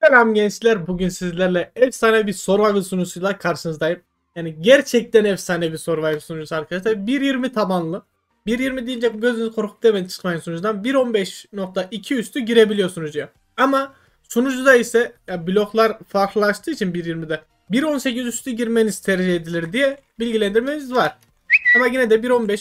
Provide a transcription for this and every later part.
Selam gençler. Bugün sizlerle efsane bir Survivor sunucusuyla karşınızdayım. Yani gerçekten efsane bir Survivor sunucusu arkadaşlar. 1.20 tabanlı. 1.20 deyince gözünüzü korkup hemen çıkmayın sunucudan. 1.15.2 üstü girebiliyor sunucuya. Ama sunucuda ise bloklar farklılaştığı için 1.20'de 1.18 üstü girmeniz tercih edilir diye bilgilendirmemiz var. Ama yine de 1.15,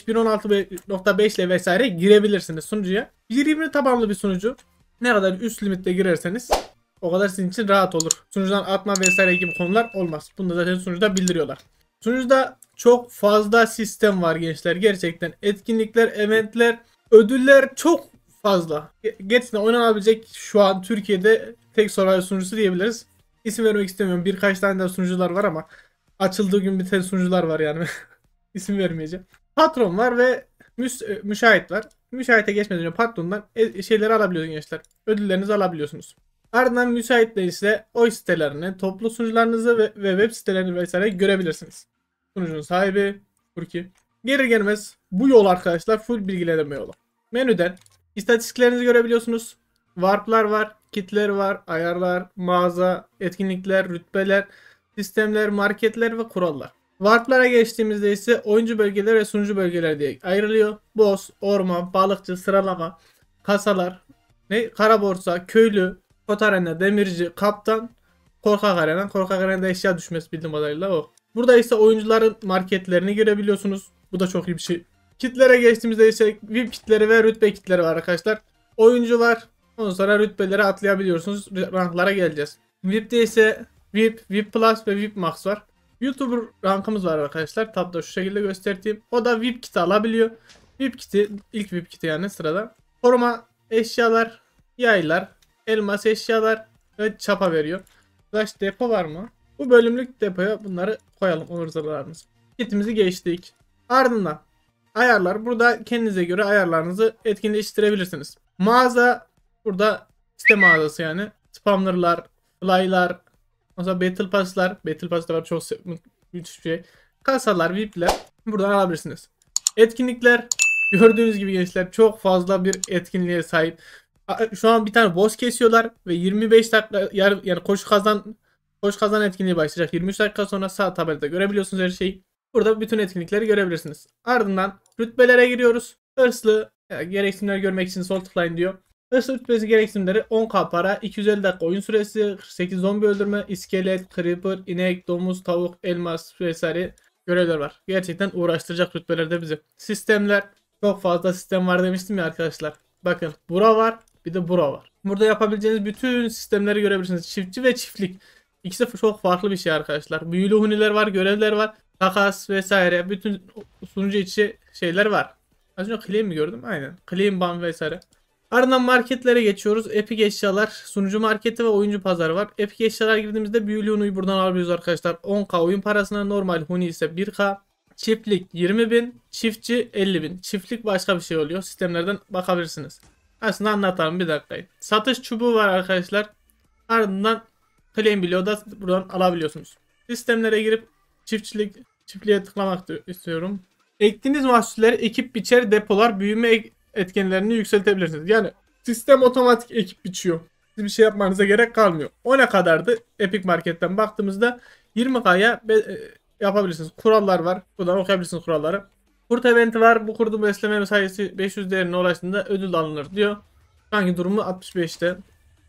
1.16.5 ile vesaire girebilirsiniz sunucuya. 1.20 tabanlı bir sunucu. Ne kadar üst limitte girerseniz o kadar sizin için rahat olur. Sunucudan atma vesaire gibi konular olmaz. Bunu da zaten sunucuda bildiriyorlar. Sunucuda çok fazla sistem var gençler. Gerçekten etkinlikler, eventler, ödüller çok fazla. Gerçekten oynanabilecek şu an Türkiye'de tek Survivor sunucusu diyebiliriz. İsim vermek istemiyorum. Birkaç tane de sunucular var ama açıldığı gün biten sunucular var yani. İsim vermeyeceğim. Patron var ve müşahit var. Müşahite geçmeden önce patrondan şeyleri alabiliyorsunuz gençler. Ödüllerinizi alabiliyorsunuz. Ardından müsaitle ise o sitelerini, toplu sunucularınızı ve web sitelerini vesaire görebilirsiniz. Sunucunun sahibi Furki. Gelir gelmez bu yol arkadaşlar full bilgilendirme yolu. Menüden istatistiklerinizi görebiliyorsunuz. Warp'lar var, kitler var, ayarlar, mağaza, etkinlikler, rütbeler, sistemler, marketler ve kurallar. Warp'lara geçtiğimizde ise oyuncu bölgeleri ve sunucu bölgeleri diye ayrılıyor. Boss, orman, balıkçı, sıralama, kasalar, kara borsa, köylü, Kot Arena, demirci, kaptan, korkak arena. Korkak arenada eşya düşmesi bildiğim kadarıyla o. Burada ise oyuncuların marketlerini görebiliyorsunuz. Bu da çok iyi bir şey. Kitlere geçtiğimizde ise VIP kitleri ve rütbe kitleri var arkadaşlar. Oyuncu var. Ondan sonra rütbeleri atlayabiliyorsunuz. Ranklara geleceğiz. VIP'te ise VIP, VIP Plus ve VIP Max var. YouTuber rankımız var arkadaşlar. Tabda şu şekilde göstereyim. O da VIP kiti alabiliyor. VIP kiti, ilk VIP kiti yani sırada. Koruma eşyalar, yaylar, elmas eşyalar ve çapa veriyor. Flash depo var mı? Bu bölümlük depoya bunları koyalım ıvır-zıvırlarımız. Kitimizi geçtik. Ardından ayarlar. Burada kendinize göre ayarlarınızı etkinleştirebilirsiniz. Mağaza burada site mağazası yani. Spamlarlar, fly'lar, mesela Battle Pass'lar. Battle Pass'ta var çok müthiş bir şey. Kasalar, VIP'ler buradan alabilirsiniz. Etkinlikler gördüğünüz gibi gençler çok fazla bir etkinliğe sahip. Şu an bir tane boss kesiyorlar ve 25 dakika yani koşu kazan etkinliği başlayacak. 23 dakika sonra sağ tabelada görebiliyorsunuz her şeyi. Burada bütün etkinlikleri görebilirsiniz. Ardından rütbelere giriyoruz. Hırslı gereksinimleri görmek için sol tıklayın diyor. Hırslı rütbesi gereksinimleri 10k para, 250 dakika oyun süresi, 48 zombi öldürme, iskelet, creeper, inek, domuz, tavuk, elmas vesaire görevler var. Gerçekten uğraştıracak rütbelerde bizi. Sistemler çok fazla sistem var demiştim ya arkadaşlar. Bakın bura var. Bir de bura var. Burada yapabileceğiniz bütün sistemleri görebilirsiniz. Çiftçi ve çiftlik. İkisi çok farklı bir şey arkadaşlar. Büyülü huniler var, görevler var. Takas vesaire. Bütün sunucu içi şeyler var. Az önce claim mi gördüm? Aynen. Claim ban vesaire. Ardından marketlere geçiyoruz. Epic eşyalar, sunucu marketi ve oyuncu pazarı var. Epic eşyalar girdiğimizde büyülü hunuyu buradan alabiliyoruz arkadaşlar. 10k oyun parasına, normal huni ise 1k. Çiftlik 20.000, çiftçi 50.000. Çiftlik başka bir şey oluyor. Sistemlerden bakabilirsiniz. Aslında anlatalım bir dakikayı. Satış çubuğu var arkadaşlar. Ardından claim bloğu da buradan alabiliyorsunuz. Sistemlere girip çiftliğe tıklamak istiyorum. Ektiğiniz mahsulleri ekip biçer, depolar, büyüme etkenlerini yükseltebilirsiniz. Yani sistem otomatik ekip biçiyor. Siz bir şey yapmanıza gerek kalmıyor. O ne kadardı? Epic Market'ten baktığımızda 20k'ya yapabilirsiniz. Kurallar var. Buradan okuyabilirsiniz kuralları. Kurt eventi var. Bu kurdun besleme sayısı 500 değerine ulaştığında ödül alınır diyor. Hangi durumu 65'te.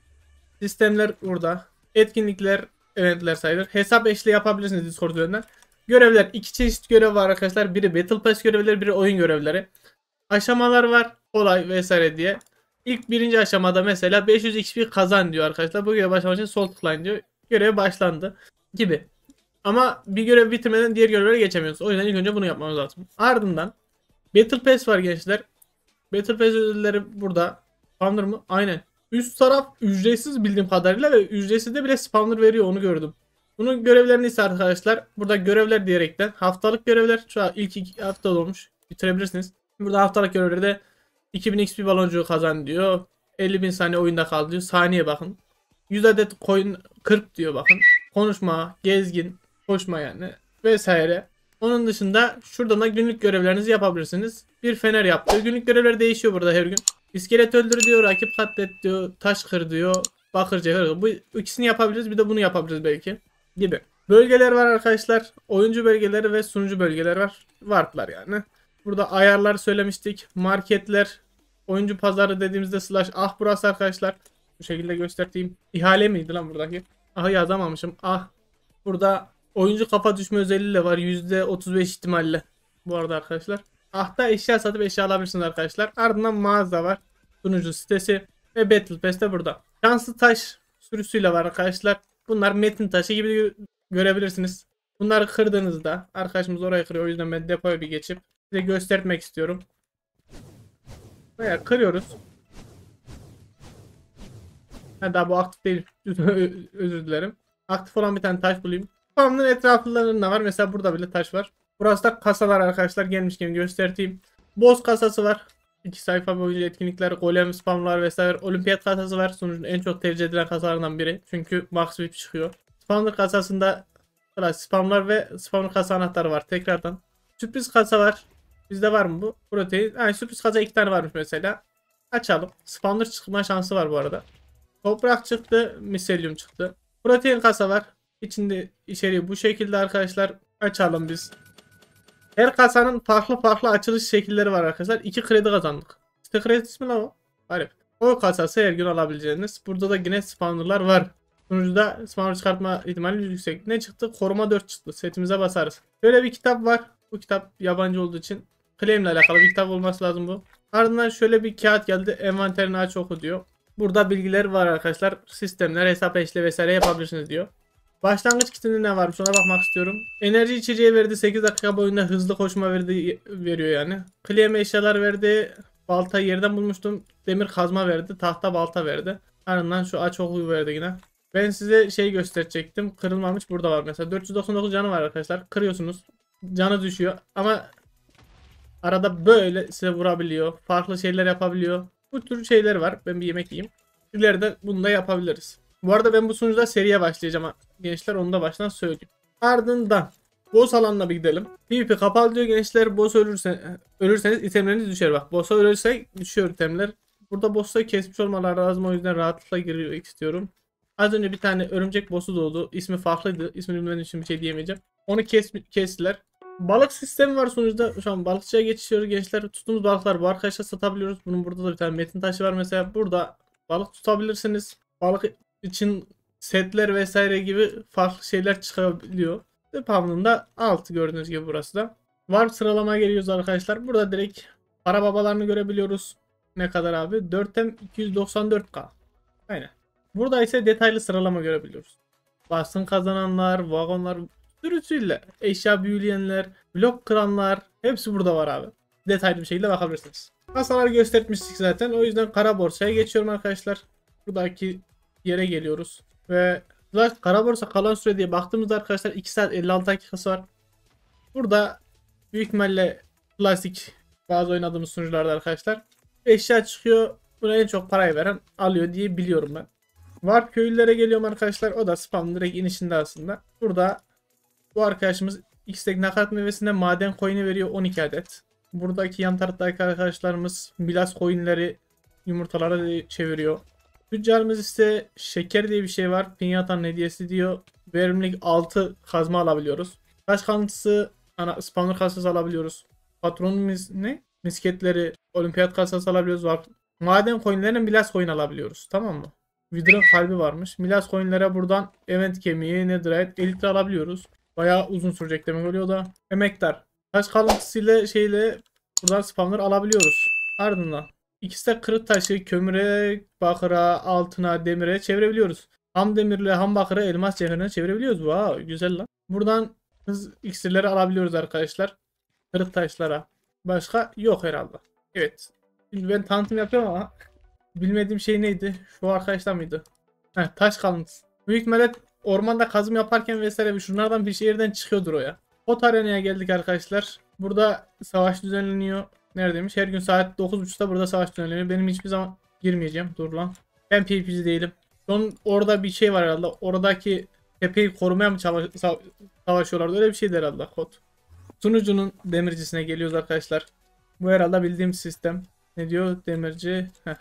Sistemler burada. Etkinlikler, eventler sayılır. Hesap eşli yapabilirsiniz Discord üzerinden. Görevler. 2 çeşit görev var arkadaşlar. Biri Battle Pass görevleri, biri oyun görevleri. Aşamalar var. Kolay vesaire diye. İlk birinci aşamada mesela 500 XP kazan diyor arkadaşlar. Bu göreve başlamak için sol tıklayın diyor. Görev başlandı gibi. Ama bir görev bitirmeden diğer görevlere geçemiyorsunuz. O yüzden ilk önce bunu yapmamız lazım. Ardından Battle Pass var gençler. Battle Pass ödülleri burada. Spawner mı? Aynen. Üst taraf ücretsiz bildiğim kadarıyla ve ücretsiz de bile spawner veriyor, onu gördüm. Bunun görevlerini ise arkadaşlar burada görevler diyerekten haftalık görevler şu an ilk 2 hafta olmuş. Bitirebilirsiniz. Burada haftalık görevleri de 2000 XP baloncuğu kazan diyor. 50.000 saniye oyunda kal diyor. Saniye bakın. 100 adet coin 40 diyor bakın. Konuşma, gezgin, koşma yani vesaire. Onun dışında şuradan da günlük görevlerinizi yapabilirsiniz. Bir fener yaptı. Günlük görevler değişiyor burada her gün. İskelet öldür diyor, rakip katlet diyor, taş kır diyor, bakır, cevher. Bu ikisini yapabiliriz. Bir de bunu yapabiliriz belki. Gibi. Bölgeler var arkadaşlar. Oyuncu bölgeleri ve sunucu bölgeleri var. Varlar yani. Burada ayarlar söylemiştik. Marketler. Oyuncu pazarı dediğimizde slash burası arkadaşlar. Bu şekilde göstereyim. İhale miydi lan buradaki? Yazamamışım. Burada oyuncu kafa düşme özelliği de var. %35 ihtimalle. Bu arada arkadaşlar. Da eşya satıp eşya alabilirsiniz arkadaşlar. Ardından mağaza var. Sunucu sitesi. Ve Battle Pass de burada. Şanslı taş sürüsüyle var arkadaşlar. Bunlar metin taşı gibi görebilirsiniz. Bunları kırdığınızda arkadaşımız orayı kırıyor. O yüzden ben depoya bir geçip size göstermek istiyorum. Veya kırıyoruz. Daha bu aktif değil. Özür dilerim. Aktif olan bir tane taş bulayım. Spam'ın etraflarında var. Mesela burada bile taş var. Burası da kasalar arkadaşlar. Gelmişken göstereyim. Boss kasası var. 2 sayfa boyunca etkinlikler, golem, spamlar vesaire. Olimpiyat kasası var. Sonucun en çok tercih edilen kasalarından biri. Çünkü max VIP çıkıyor. Spamlar kasasında spamlar ve spamlar kasa anahtarı var. Tekrardan. Sürpriz kasa var. Bizde var mı bu? Protein. Sürpriz kasa 2 tane varmış mesela. Açalım. Spamlar çıkma şansı var bu arada. Toprak çıktı. Miselyum çıktı. Protein kasa var. İçinde içeriği bu şekilde arkadaşlar. Açalım biz. Her kasanın farklı açılış şekilleri var arkadaşlar. 2 kredi kazandık. İşte kredi ismi lan o. Garip. O kasası her gün alabileceğiniz. Burada da yine spawnerlar var. Sunucuda spawner çıkartma ihtimali yüksek. Ne çıktı? Koruma 4 çıktı. Setimize basarız. Böyle bir kitap var. Bu kitap yabancı olduğu için claim ile alakalı bir kitap olması lazım bu. Ardından şöyle bir kağıt geldi. Envanterini aç oku diyor. Burada bilgiler var arkadaşlar. Sistemler, hesap eşle vesaire yapabilirsiniz diyor. Başlangıç kitinde ne varmış ona bakmak istiyorum. Enerji içeceği verdi. 8 dakika boyunca hızlı koşma veriyor yani. Claim eşyalar verdi. Balta yerden bulmuştum. Demir kazma verdi. Tahta balta verdi. Ardından şu aç okuyu verdi yine. Ben size şey gösterecektim. Kırılmamış burada var mesela. 499 canı var arkadaşlar. Kırıyorsunuz. Canı düşüyor. Ama arada böyle size vurabiliyor. Farklı şeyler yapabiliyor. Bu tür şeyler var. Ben bir yemek yiyeyim. İleride bunu da yapabiliriz. Bu arada ben bu sunucuda seriye başlayacağım gençler. Onu da baştan söyleyeyim. Ardından boss alanına bir gidelim. PvP kapalı diyor gençler. Boss ölürseniz itemleriniz düşer. Bak boss'a ölürsek düşüyor itemler. Burada boss'u kesmiş olmaları lazım. O yüzden rahatlıkla girmek istiyorum. Az önce bir tane örümcek boss'u doğdu. İsmi farklıydı. İsmini bilmediğim için bir şey diyemeyeceğim. Onu kestiler. Balık sistemi var sonuçta. Şu an balıkçıya geçiyoruz gençler. Tuttuğumuz balıklar bu arkadaşlar satabiliyoruz. Bunun burada da bir tane metin taşı var mesela. Burada balık tutabilirsiniz. Balık için setler vesaire gibi farklı şeyler çıkabiliyor. Spam'ın da altı gördüğünüz gibi burası da. Warp sıralama geliyoruz arkadaşlar. Burada direkt para babalarını görebiliyoruz. Ne kadar abi? 4'ten 294k. Aynen. Burada ise detaylı sıralama görebiliyoruz. Basın kazananlar, vagonlar, sürüsüyle eşya büyüleyenler, blok kıranlar hepsi burada var abi. Detaylı bir şekilde bakabilirsiniz. Kasaları göstermiştik zaten. O yüzden kara borsaya geçiyorum arkadaşlar. Buradaki yere geliyoruz. Ve kara borsa kalan süre diye baktığımızda arkadaşlar 2 saat 56 dakikası var. Burada büyük ihtimalle klasik bazı oynadığımız sunucularda arkadaşlar eşya çıkıyor. Buna en çok parayı veren alıyor diye biliyorum ben. Warp köylülere geliyorum arkadaşlar. O da spam direkt inişinde aslında. Burada bu arkadaşımız X'teki nakarat meyvesinde maden coin'i veriyor 12 adet. Buradaki yan taraftaki arkadaşlarımız milas coin'leri yumurtalara çeviriyor. Tüccarımız ise şeker diye bir şey var. Pinyata'nın hediyesi diyor. Verimlilik 6 kazma alabiliyoruz. Taş kalıntısı spawner kasası alabiliyoruz. Patronumuz ne? Misketleri, olimpiyat kasası alabiliyoruz. Var. Maden coin'lerinin milas coin alabiliyoruz. Tamam mı? Wither'ın kalbi varmış. Milas coin'lere buradan event kemiği, netherite, elitre alabiliyoruz. Bayağı uzun sürecek demek oluyor da. Emektar. Taş kalıntısıyla şeyle buradan spawner alabiliyoruz. Ardından İkisi de kırık taşı kömüre, bakıra, altına, demire çevirebiliyoruz. Ham demirle ham bakıra, elmas cevherine çevirebiliyoruz. Wow, güzel lan. Buradan hız iksirleri alabiliyoruz arkadaşlar. Kırık taşlara. Başka yok herhalde. Evet. Şimdi ben tanıtım yapıyorum ama bilmediğim şey neydi? Şu arkadaşlar mıydı? Heh, taş kalıntısı. Büyük ihtimalle ormanda kazım yaparken vesaire şunlardan bir şehirden çıkıyordur o ya. Ot arenaya geldik arkadaşlar. Burada savaş düzenleniyor. Neredeymiş? Her gün saat 9.30'da burada savaş düzenleniyor. Benim hiçbir zaman girmeyeceğim. Dur lan. Ben PvP'ci değilim. Orada bir şey var herhalde. Oradaki tepeyi korumaya mı savaşıyorlardı? Öyle bir şeydi herhalde kod. Sunucunun demircisine geliyoruz arkadaşlar. Bu herhalde bildiğim sistem. Ne diyor demirci? Heh.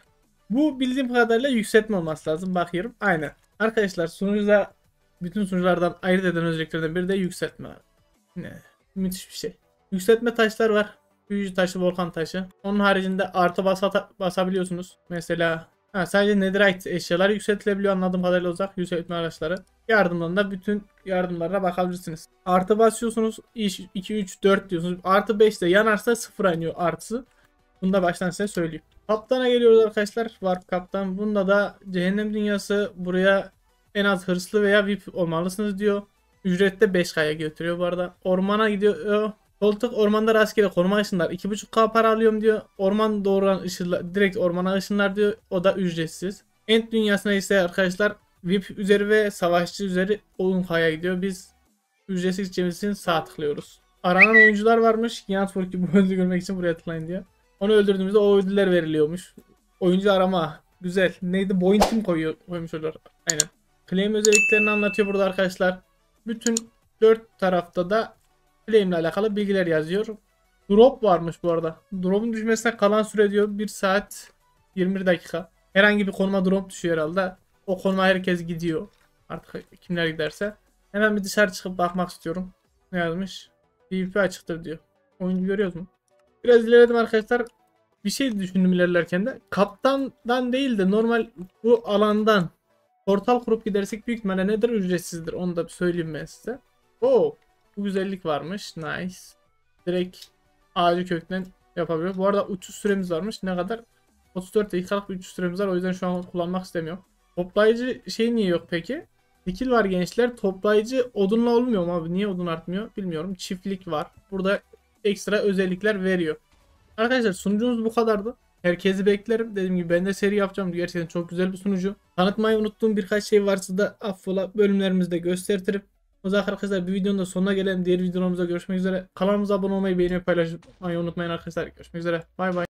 Bu bildiğim kadarıyla yükseltme olması lazım. Bakıyorum. Aynen. Arkadaşlar sunucuda bütün sunuculardan ayırt eden özelliklerden biri de yükseltme. Ne? Müthiş bir şey. Yükseltme taşlar var. Büyücü taşı, volkan taşı. Onun haricinde artı basabiliyorsunuz. Mesela sadece netherite eşyalar yükseltilebiliyor anladığım kadarıyla uzak yükseltme araçları. Yardımdan da bütün yardımlara bakabilirsiniz. Artı basıyorsunuz. 2, 3, 4 diyorsunuz. Artı 5 de yanarsa 0 iniyor artısı. Bunu da baştan size söyleyeyim. Kaptana geliyoruz arkadaşlar. Warp kaptan. Bunda da cehennem dünyası, buraya en az hırslı veya VIP olmalısınız diyor. Ücrette 5K'ya götürüyor bu arada. Ormana gidiyor. Koltuk ormanda rastgele koruma ışınlar 2,5K para alıyorum diyor. Orman doğuran ışınlar direkt ormana ışınlar diyor. O da ücretsiz. End dünyasına ise arkadaşlar VIP üzeri ve savaşçı üzeri 10K'ya gidiyor. Biz ücretsiz gideceğimiz sağ tıklıyoruz. Aranan oyuncular varmış. Giant Fork'ü bu ödülü görmek için buraya tıklayın diyor. Onu öldürdüğümüzde o ödüller veriliyormuş. Oyuncu arama. Güzel. Neydi? Bounty koymuşlar. Aynen. Claim özelliklerini anlatıyor burada arkadaşlar. Bütün 4 tarafta da claim ile alakalı bilgiler yazıyor. Drop varmış bu arada. Drop'un düşmesine kalan süre diyor 1 saat 21 dakika. Herhangi bir konuma drop düşüyor herhalde. O konuma herkes gidiyor. Artık kimler giderse. Hemen bir dışarı çıkıp bakmak istiyorum. Ne yazmış? PvP açıktır diyor. Oyuncu görüyoruz mu? Biraz ilerledim arkadaşlar. Bir şey düşündüm ilerlerken de. Kaptandan değil de normal bu alandan portal kurup gidersek büyük ihtimalle nedir ücretsizdir. Onu da bir söyleyeyim ben size. Oo, bu güzellik varmış. Nice. Direkt ağacı kökten yapabiliyor. Bu arada uçuş süremiz varmış. Ne kadar? 34 dakikalık bir uçuş süremiz var. O yüzden şu an kullanmak istemiyorum. Toplayıcı şey niye yok peki? Skill var gençler. Toplayıcı odunla olmuyor mu abi? Niye odun artmıyor? Bilmiyorum. Çiftlik var. Burada ekstra özellikler veriyor. Arkadaşlar sunucumuz bu kadardı. Herkesi beklerim. Dediğim gibi ben de seri yapacağım. Gerçekten çok güzel bir sunucu. Tanıtmayı unuttuğum birkaç şey varsa da affola bölümlerimizde göstertirim. O zaman arkadaşlar bir videonun da sonuna gelelim. Diğer videolarımızda görüşmek üzere. Kanalımıza abone olmayı, beğenmeyi, paylaşmayı unutmayın arkadaşlar. Görüşmek üzere. Bay bay.